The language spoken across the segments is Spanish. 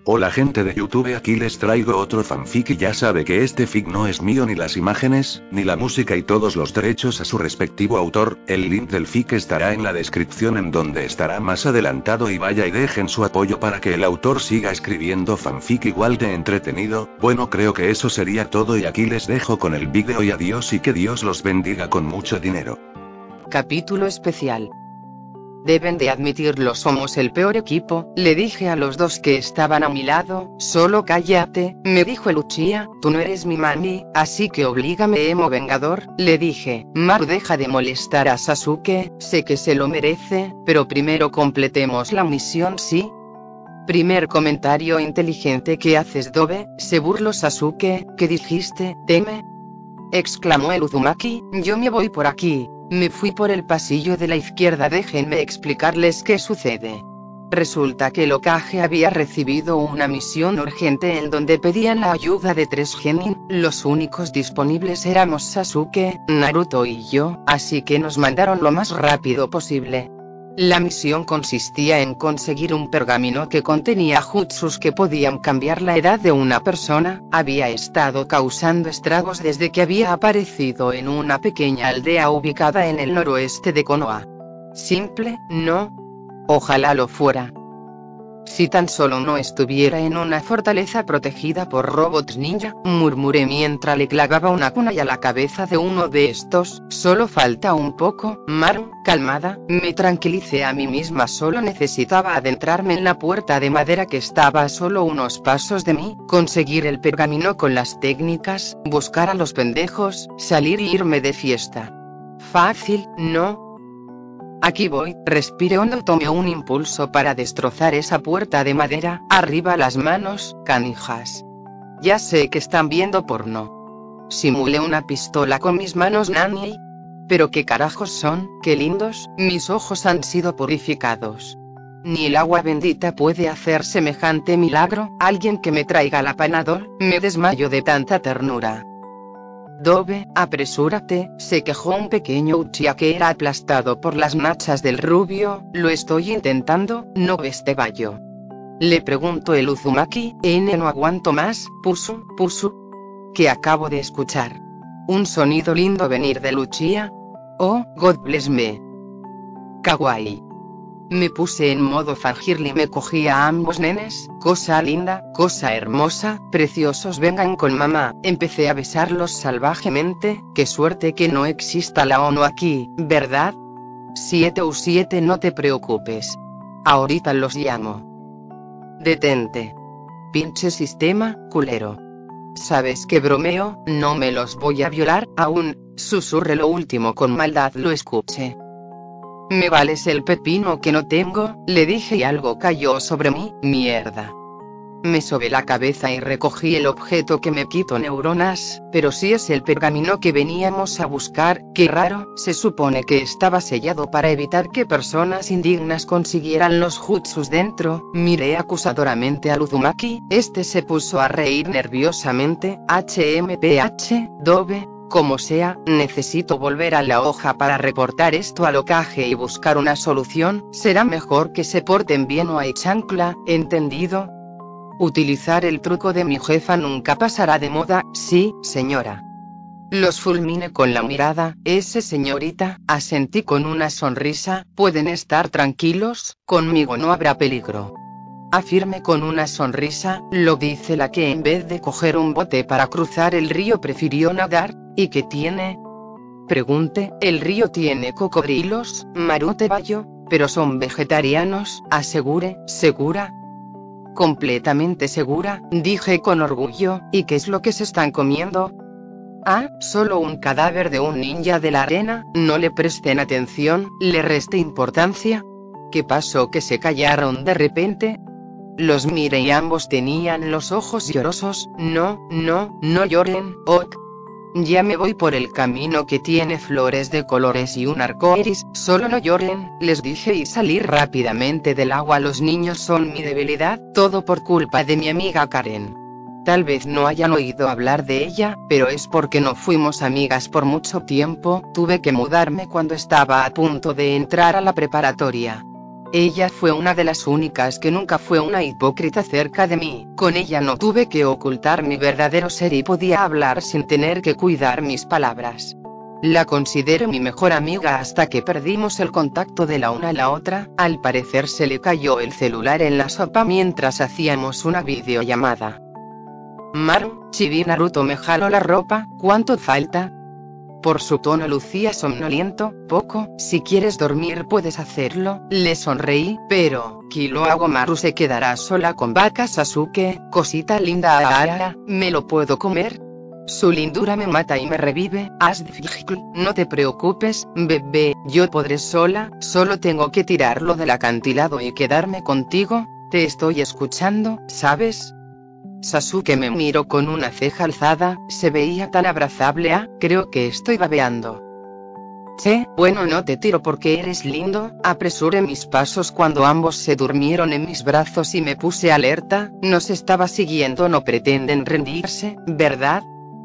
Hola gente de YouTube, aquí les traigo otro fanfic y ya sabe que este fic no es mío, ni las imágenes, ni la música y todos los derechos a su respectivo autor. El link del fic estará en la descripción, en donde estará más adelantado, y vaya y dejen su apoyo para que el autor siga escribiendo fanfic igual de entretenido. Bueno, creo que eso sería todo y aquí les dejo con el vídeo y adiós, y que Dios los bendiga con mucho dinero. Capítulo especial. Deben de admitirlo, somos el peor equipo, le dije a los dos que estaban a mi lado. Solo cállate, me dijo el Uchiha, tú no eres mi mami, así que oblígame, emo vengador, le dije. Maru, deja de molestar a Sasuke, sé que se lo merece, pero primero completemos la misión, ¿sí? Primer comentario inteligente que haces, Dobe, se burló Sasuke. ¿Qué dijiste, Teme? Exclamó el Uzumaki. Yo me voy por aquí. Me fui por el pasillo de la izquierda, déjenme explicarles qué sucede. Resulta que el Hokage había recibido una misión urgente en donde pedían la ayuda de 3 genin, los únicos disponibles éramos Sasuke, Naruto y yo, así que nos mandaron lo más rápido posible. La misión consistía en conseguir un pergamino que contenía jutsus que podían cambiar la edad de una persona. Había estado causando estragos desde que había aparecido en una pequeña aldea ubicada en el noroeste de Konoha. Simple, ¿no? Ojalá lo fuera. Si tan solo no estuviera en una fortaleza protegida por robots ninja, murmuré mientras le clavaba una kunai a la cabeza de uno de estos. Solo falta un poco, Maru, calmada, me tranquilicé a mí misma, solo necesitaba adentrarme en la puerta de madera que estaba a solo unos pasos de mí, conseguir el pergamino con las técnicas, buscar a los pendejos, salir y irme de fiesta. Fácil, ¿no? Aquí voy, respiré hondo, tomé un impulso para destrozar esa puerta de madera. Arriba las manos, canijas. Ya sé que están viendo porno. Simulé una pistola con mis manos, Nani. Pero qué carajos son, qué lindos, mis ojos han sido purificados. Ni el agua bendita puede hacer semejante milagro. Alguien que me traiga la Panadol, me desmayo de tanta ternura. Dobe, apresúrate, se quejó un pequeño Uchiha que era aplastado por las nachas del rubio. Lo estoy intentando, ¿no ves, te vallo? Le preguntó el Uzumaki. No aguanto más, pusu, que acabo de escuchar. Un sonido lindo venir del Uchiha. Oh, God bless me. Kawaii. Me puse en modo fangirl y me cogí a ambos nenes. Cosa linda, cosa hermosa, preciosos, vengan con mamá. Empecé a besarlos salvajemente. Qué suerte que no exista la ONU aquí, ¿verdad? 7U7, no te preocupes. Ahorita los llamo. Detente. Pinche sistema, culero. ¿Sabes qué bromeo? No me los voy a violar, aún. Susurré lo último con maldad, lo escuché. Me vales el pepino que no tengo, le dije, y algo cayó sobre mí. Mierda. Me sobé la cabeza y recogí el objeto que me quitó neuronas. Pero si es el pergamino que veníamos a buscar, qué raro, se supone que estaba sellado para evitar que personas indignas consiguieran los jutsus dentro. Miré acusadoramente al Uzumaki, este se puso a reír nerviosamente. HMPH, Dobe. Como sea, necesito volver a la hoja para reportar esto al Hokage y buscar una solución. Será mejor que se porten bien o hay chancla, ¿entendido? Utilizar el truco de mi jefa nunca pasará de moda. Sí, señora. Los fulminé con la mirada. Señorita, asentí con una sonrisa. Pueden estar tranquilos, conmigo no habrá peligro. Afirmé con una sonrisa. Lo dice la que en vez de coger un bote para cruzar el río prefirió nadar. ¿Y qué tiene? Pregunté. El río tiene cocodrilos, Maru, te vallo, pero son vegetarianos, aseguré. ¿Segura? Completamente segura, dije con orgullo. ¿Y qué es lo que se están comiendo? Ah, solo un cadáver de un ninja de la arena. No le presten atención, le resté importancia. ¿Qué pasó que se callaron de repente? Los miré y ambos tenían los ojos llorosos. No lloren, ok. Ya me voy por el camino que tiene flores de colores y un arcoíris. Solo no lloren, les dije, y salí rápidamente del agua. Los niños son mi debilidad, todo por culpa de mi amiga Karen. Tal vez no hayan oído hablar de ella, pero es porque no fuimos amigas por mucho tiempo. Tuve que mudarme cuando estaba a punto de entrar a la preparatoria. Ella fue una de las únicas que nunca fue una hipócrita cerca de mí. Con ella no tuve que ocultar mi verdadero ser y podía hablar sin tener que cuidar mis palabras. La considero mi mejor amiga hasta que perdimos el contacto de la una a la otra. Al parecer se le cayó el celular en la sopa mientras hacíamos una videollamada. Maru, Chibi Naruto me jaló la ropa, ¿cuánto falta? Por su tono lucía somnoliento. Poco, si quieres dormir puedes hacerlo, le sonreí, pero, ¿qué lo hago? Maru se quedará sola con vaca. Sasuke, cosita linda, ¿me lo puedo comer? Su lindura me mata y me revive. No te preocupes, bebé, yo podré sola, solo tengo que tirarlo del acantilado y quedarme contigo, te estoy escuchando, ¿sabes? Sasuke me miró con una ceja alzada, se veía tan abrazable. Creo que estoy babeando. Bueno, no te tiro porque eres lindo. Apresuré mis pasos cuando ambos se durmieron en mis brazos y me puse alerta. Nos estaba siguiendo, no pretenden rendirse, ¿verdad?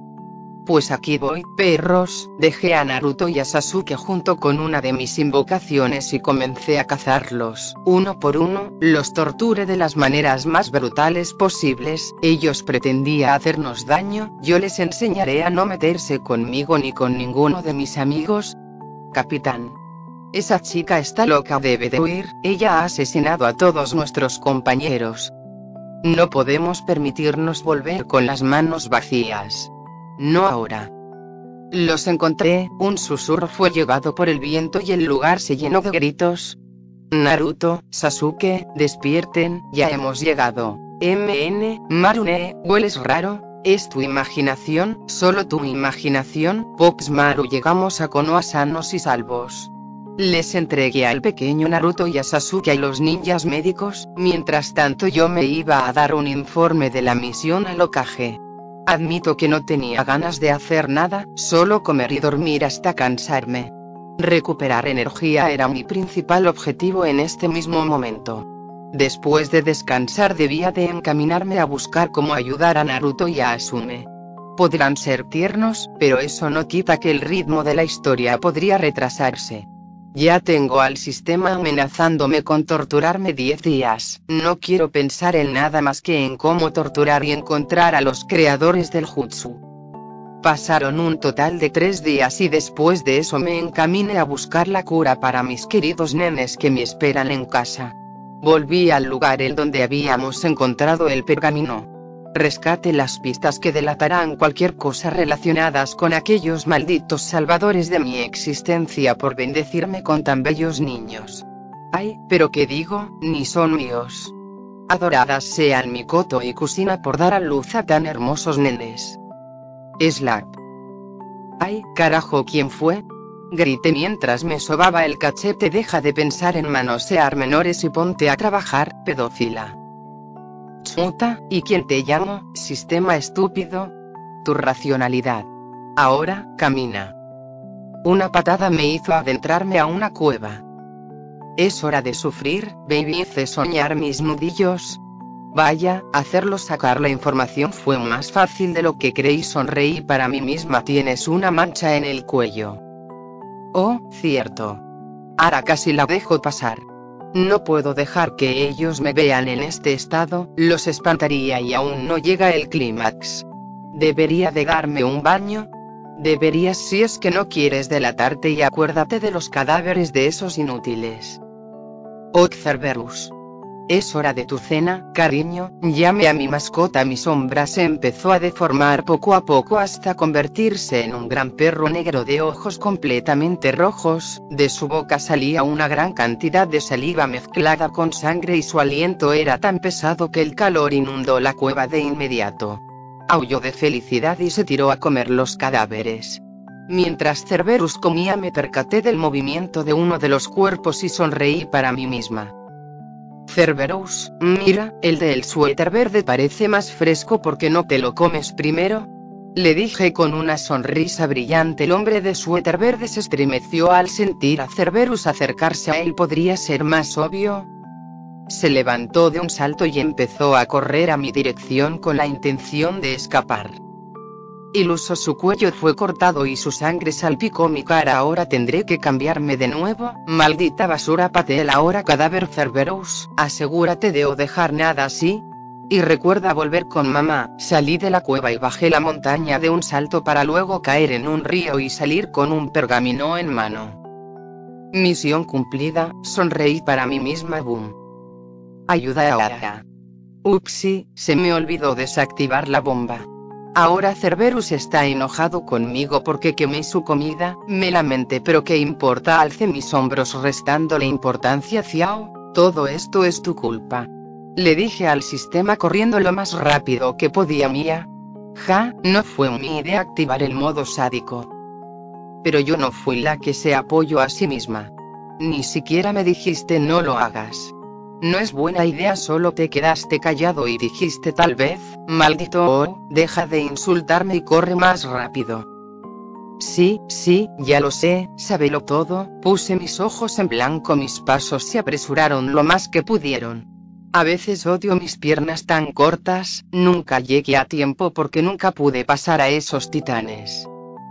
Pues aquí voy, perros. Dejé a Naruto y a Sasuke junto con una de mis invocaciones y comencé a cazarlos, uno por uno, los torturé de las maneras más brutales posibles. Ellos pretendían hacernos daño, yo les enseñaré a no meterse conmigo ni con ninguno de mis amigos. Capitán. Esa chica está loca, debe de huir, ella ha asesinado a todos nuestros compañeros. No podemos permitirnos volver con las manos vacías. No ahora. Los encontré, un susurro fue llevado por el viento y el lugar se llenó de gritos. Naruto, Sasuke, despierten, ya hemos llegado. Marune, hueles raro, ¿es tu imaginación, solo tu imaginación? Pox Maru, llegamos a Konoha sanos y salvos. Les entregué al pequeño Naruto y a Sasuke a los ninjas médicos, mientras tanto yo me iba a dar un informe de la misión al Hokage. Admito que no tenía ganas de hacer nada, solo comer y dormir hasta cansarme. Recuperar energía era mi principal objetivo en este mismo momento. Después de descansar debía de encaminarme a buscar cómo ayudar a Naruto y a Asune. Podrán ser tiernos, pero eso no quita que el ritmo de la historia podría retrasarse. Ya tengo al sistema amenazándome con torturarme 10 días, no quiero pensar en nada más que en cómo torturar y encontrar a los creadores del jutsu. Pasaron un total de 3 días y después de eso me encaminé a buscar la cura para mis queridos nenes que me esperan en casa. Volví al lugar en donde habíamos encontrado el pergamino. Rescate las pistas que delatarán cualquier cosa relacionadas con aquellos malditos salvadores de mi existencia por bendecirme con tan bellos niños. Ay, pero qué digo, ni son míos. Adoradas sean Mikoto y Kusina por dar a luz a tan hermosos nenes. Slap. Ay, carajo, ¿quién fue? Grité mientras me sobaba el cachete. Deja de pensar en manosear menores y ponte a trabajar, pedófila. Chuta, ¿y quién te llamo, sistema estúpido? Tu racionalidad. Ahora, camina. Una patada me hizo adentrarme a una cueva. Es hora de sufrir, baby. Hice soñar mis nudillos. Vaya, hacerlo sacar la información fue más fácil de lo que creí. Sonreí para mí misma. Tienes una mancha en el cuello. Oh, cierto. Ahora casi la dejo pasar. No puedo dejar que ellos me vean en este estado, los espantaría y aún no llega el clímax. ¿Debería de darme un baño? Deberías si es que no quieres delatarte y acuérdate de los cadáveres de esos inútiles. Cerberus. Es hora de tu cena, cariño. Llame a mi mascota. Mi sombra se empezó a deformar poco a poco hasta convertirse en un gran perro negro de ojos completamente rojos. De su boca salía una gran cantidad de saliva mezclada con sangre y su aliento era tan pesado que el calor inundó la cueva de inmediato. Aulló de felicidad y se tiró a comer los cadáveres. Mientras Cerberus comía me percaté del movimiento de uno de los cuerpos y sonreí para mí misma. Cerberus, mira, el del suéter verde parece más fresco. ¿Por qué no te lo comes primero? Le dije con una sonrisa brillante. El hombre de suéter verde se estremeció al sentir a Cerberus acercarse a él. ¿Podría ser más obvio? Se levantó de un salto y empezó a correr a mi dirección con la intención de escapar. Iluso su cuello fue cortado y su sangre salpicó mi cara. Ahora tendré que cambiarme de nuevo. Maldita basura, pateé el ahora cadáver Cerberus. Asegúrate de no dejar nada así. Y recuerda volver con mamá. Salí de la cueva y bajé la montaña de un salto para luego caer en un río y salir con un pergamino en mano. Misión cumplida, sonreí para mí misma. Boom. Ayuda ahora. Upsi, se me olvidó desactivar la bomba. Ahora Cerberus está enojado conmigo porque quemé su comida. Me lamenté, pero qué importa, alcé mis hombros restándole importancia. Ciao, todo esto es tu culpa. Le dije al sistema corriendo lo más rápido que podía. Mía. Ja, no fue mi idea activar el modo sádico. Pero yo no fui la que se apoyó a sí misma. Ni siquiera me dijiste no lo hagas. No es buena idea, solo te quedaste callado y dijiste tal vez, maldito deja de insultarme y corre más rápido. Sí, ya lo sé, sábelo todo. Puse mis ojos en blanco, mis pasos se apresuraron lo más que pudieron. A veces odio mis piernas tan cortas, nunca llegué a tiempo porque nunca pude pasar a esos titanes.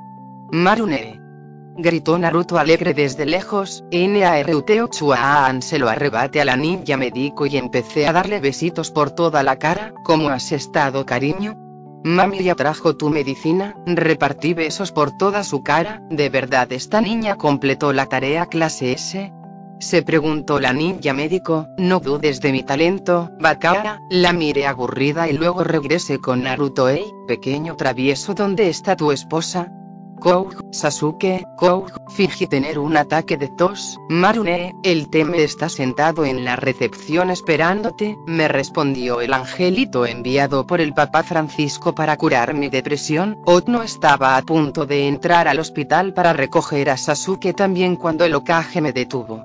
Marune. Gritó Naruto alegre desde lejos. Naruto Chuan se lo arrebate a la ninja médico y empecé a darle besitos por toda la cara. ¿Cómo has estado, cariño? Mami ya trajo tu medicina. Repartí besos por toda su cara. ¿De verdad esta niña completó la tarea clase S? Se preguntó la ninja médico. No dudes de mi talento, Bakara. La miré aburrida y luego regresé con Naruto. Hey, pequeño travieso, ¿dónde está tu esposa? Kouj, Sasuke, Kouj, fingí tener un ataque de tos. Marune, el Teme está sentado en la recepción esperándote, me respondió el angelito enviado por el Papa Francisco para curar mi depresión. Otno estaba a punto de entrar al hospital para recoger a Sasuke también cuando el Hokage me detuvo.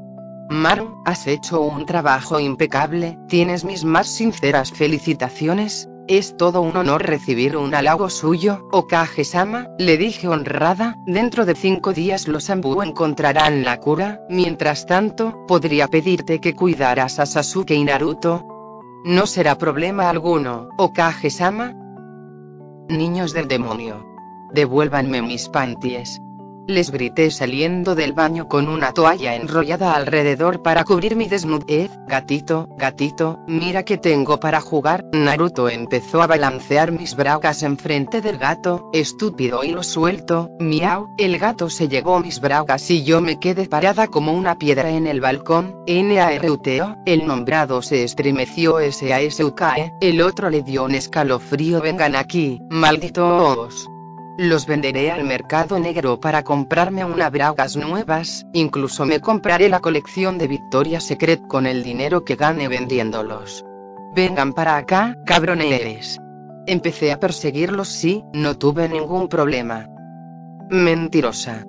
Maru, has hecho un trabajo impecable, tienes mis más sinceras felicitaciones. Es todo un honor recibir un halago suyo, Hokage-sama, le dije honrada. Dentro de 5 días los Zanbu encontrarán la cura. Mientras tanto, podría pedirte que cuidaras a Sasuke y Naruto. No será problema alguno, Hokage-sama. Niños del demonio. Devuélvanme mis panties. Les grité saliendo del baño con una toalla enrollada alrededor para cubrir mi desnudez. Gatito, mira que tengo para jugar. Naruto empezó a balancear mis bragas enfrente del gato. Estúpido, y lo suelto. Miau. El gato se llevó mis bragas y yo me quedé parada como una piedra en el balcón. Naruto, el nombrado se estremeció. Sasuke, el otro le dio un escalofrío. Vengan aquí, malditos. Los venderé al mercado negro para comprarme unas bragas nuevas. Incluso me compraré la colección de Victoria's Secret con el dinero que gane vendiéndolos. Vengan para acá, cabrones. Empecé a perseguirlos. Sí, no tuve ningún problema. Mentirosa.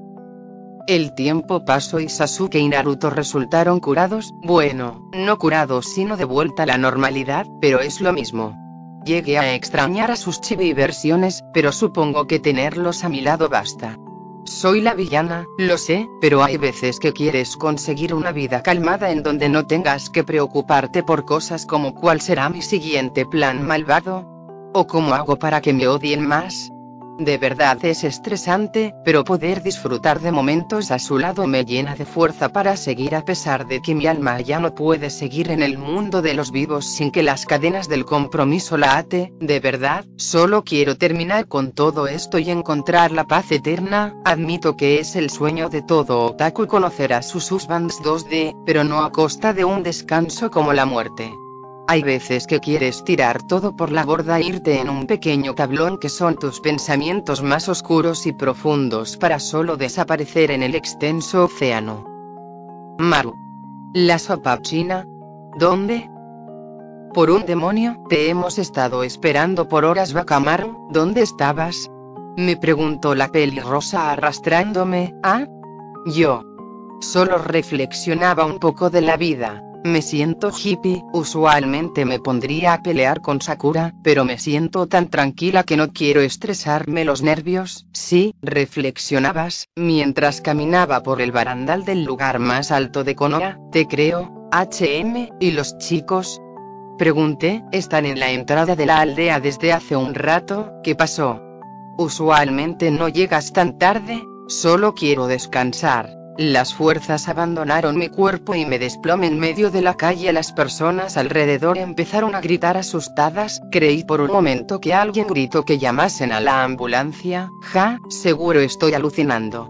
El tiempo pasó y Sasuke y Naruto resultaron curados. Bueno, no curados sino de vuelta a la normalidad, pero es lo mismo. Llegué a extrañar a sus chibi versiones, pero supongo que tenerlos a mi lado basta. Soy la villana, lo sé, pero hay veces que quieres conseguir una vida calmada en donde no tengas que preocuparte por cosas como cuál será mi siguiente plan malvado, o cómo hago para que me odien más. De verdad es estresante, pero poder disfrutar de momentos a su lado me llena de fuerza para seguir a pesar de que mi alma ya no puede seguir en el mundo de los vivos sin que las cadenas del compromiso la ate. De verdad, solo quiero terminar con todo esto y encontrar la paz eterna. Admito que es el sueño de todo otaku conocer a sus husbands 2D, pero no a costa de un descanso como la muerte. Hay veces que quieres tirar todo por la borda e irte en un pequeño tablón que son tus pensamientos más oscuros y profundos para solo desaparecer en el extenso océano. Maru. La sopa china. ¿Dónde? Por un demonio, te hemos estado esperando por horas. Bakamaru, ¿dónde estabas? Me preguntó la pelirrosa arrastrándome. ¿Ah? Yo. Solo reflexionaba un poco de la vida. Me siento hippie, usualmente me pondría a pelear con Sakura, pero me siento tan tranquila que no quiero estresarme los nervios. Sí, reflexionabas, mientras caminaba por el barandal del lugar más alto de Konoha. Te creo, ¿y los chicos? Pregunté. Están en la entrada de la aldea desde hace un rato. ¿Qué pasó? Usualmente no llegas tan tarde, solo quiero descansar. Las fuerzas abandonaron mi cuerpo y me desplomé en medio de la calle. Las personas alrededor empezaron a gritar asustadas. Creí por un momento que alguien gritó que llamasen a la ambulancia. Seguro estoy alucinando.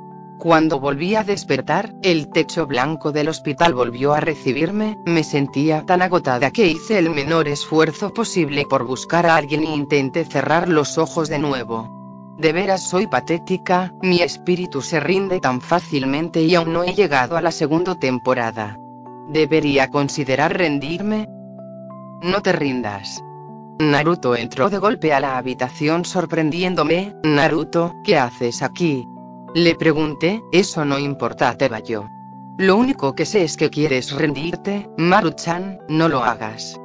Cuando volví a despertar, el techo blanco del hospital volvió a recibirme. Me sentía tan agotada que hice el menor esfuerzo posible por buscar a alguien e intenté cerrar los ojos de nuevo. De veras soy patética, mi espíritu se rinde tan fácilmente y aún no he llegado a la segunda temporada. ¿Debería considerar rendirme? No te rindas. Naruto entró de golpe a la habitación sorprendiéndome. Naruto, ¿qué haces aquí? Le pregunté. Eso no importa, te vayó. Lo único que sé es que quieres rendirte, Maru-chan, no lo hagas.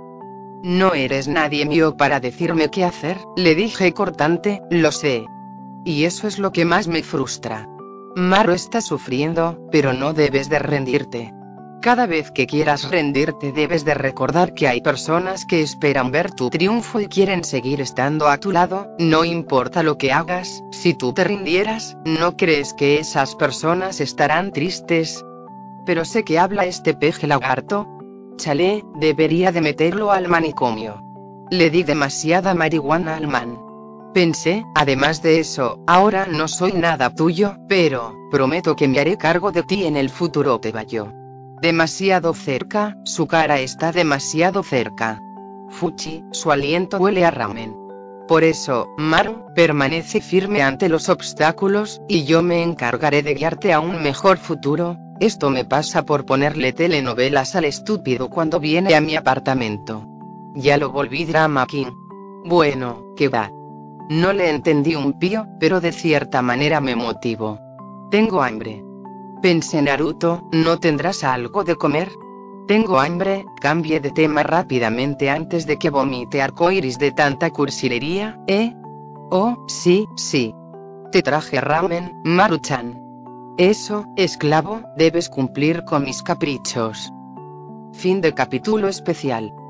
No eres nadie mío para decirme qué hacer, le dije cortante. Lo sé. Y eso es lo que más me frustra. Maru está sufriendo, pero no debes de rendirte. Cada vez que quieras rendirte debes de recordar que hay personas que esperan ver tu triunfo y quieren seguir estando a tu lado, no importa lo que hagas. Si tú te rindieras, ¿no crees que esas personas estarán tristes? Pero sé que habla este peje lagarto. Chale, debería de meterlo al manicomio. Le di demasiada marihuana al man. Pensé, además de eso, ahora no soy nada tuyo, pero prometo que me haré cargo de ti en el futuro, te vayó. Demasiado cerca, su cara está demasiado cerca. Fuchi, su aliento huele a ramen. Por eso, Maru, permanece firme ante los obstáculos, y yo me encargaré de guiarte a un mejor futuro. Esto me pasa por ponerle telenovelas al estúpido cuando viene a mi apartamento. Ya lo volví drama king. Bueno, ¿qué va? No le entendí un pío, pero de cierta manera me motivó. Tengo hambre. Pensé. Naruto, ¿no tendrás algo de comer? Tengo hambre. Cambié de tema rápidamente antes de que vomite arcoiris de tanta cursilería. Oh, sí. Te traje ramen, Maru-chan. Eso, esclavo, debes cumplir con mis caprichos. Fin de capítulo especial.